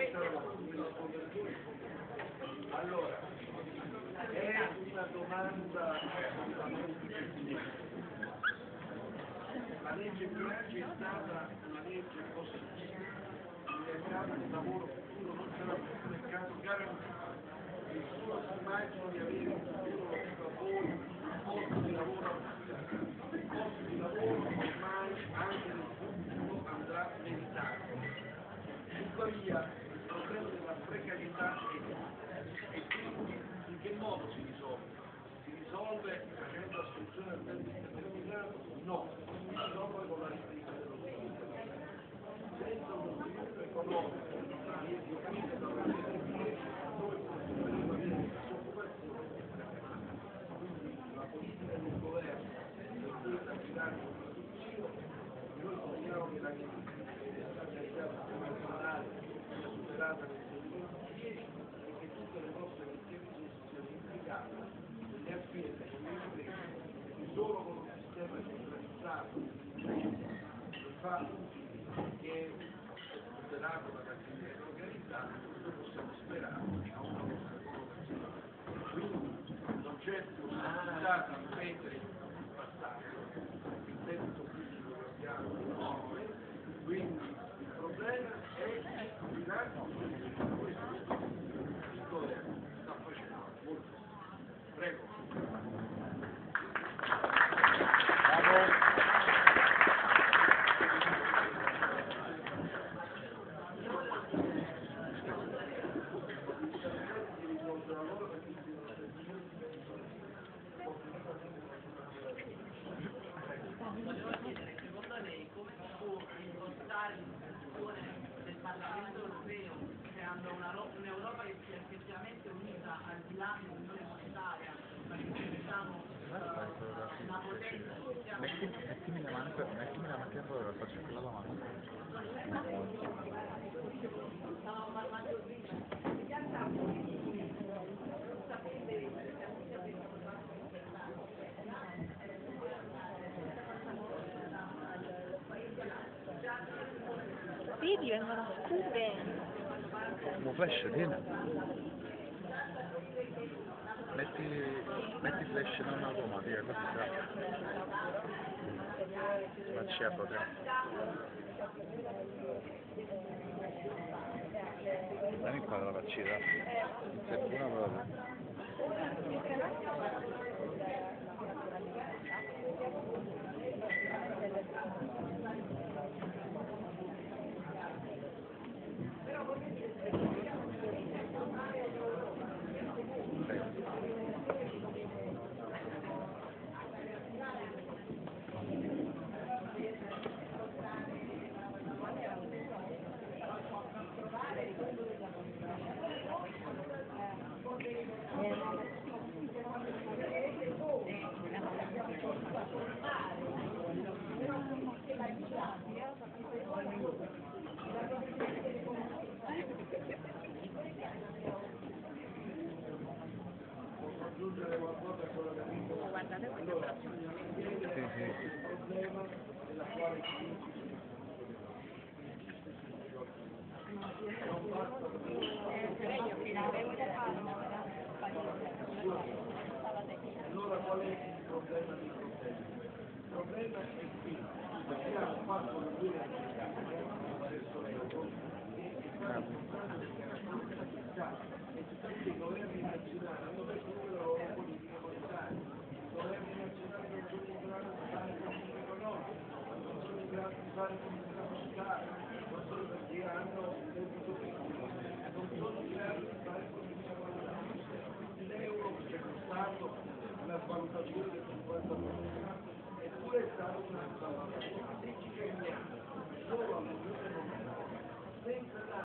Allora, è una domanda assolutamente pertinente. La legge bilancio è stata una legge positiva, il mercato del lavoro futuro non sarà più un mercato garantito. Nessuno si immagina di avere un futuro lavoro, un posto di lavoro affidabile. Un posto di lavoro ormai anche nel futuro andrà meritato. Tuttavia il problema della precarietà è e quindi in che modo si risolve? Si risolve facendo assunzione a tempo indeterminato? No, si risolve con la ripresa dello sviluppo. Senza uno sviluppo economico che da una noi continueremo a avere disoccupazione e precarietà. Quindi la politica del governo è quella di dare un produttivo. Noi speriamo che la crisi che è stata avviata internazionale sia superata nel 2010 e che tutte le nostre vecchie risorse siano impiegate nelle aziende, nelle imprese, che solo con un sistema centralizzato che fa che è tutelato dalla criminalità organizzata, noi possiamo sperare a una nostra collocazione. Quindi non c'è più necessità di ripetere il passato, il debito pubblico lo abbiamo enorme, quindi il problema è il bilancio di questo il governo sta facendo molto. Prego. Secondo lei come si può impostare l'istituzione del Parlamento europeo creando un'Europa che sia effettivamente unita al di là dell'unione monetaria, ma che diventiamo una potenza che sia Mettimi la mano che allora faccio quella la mano. stavamo parlando prima. Vedi, vengono scure. Come flash, vieni. Metti flash non automatica, così la c'è proprio. Vieni qua la vaccina. Sei buona proprio. Aggiungere qualcosa a quello che ha detto. Allora, il problema della quale non basta allora qual è il problema dei problemi? Il problema è che abbiamo fatto le due verso l'euro e è stata importante che la politica e tutti i governi nazionali hanno messo come la loro politica monetaria. I governi nazionali non sono in grado di fare politica economica, non sono in grado di fare politica fiscale, non solo perché hanno un debito pubblico, non sono in grado di fare politica monetaria. L'euro ci è costato una svalutazione del 50%, eppure è stata una svalutazione. Se ci fermiamo solo all'unione monetaria, senza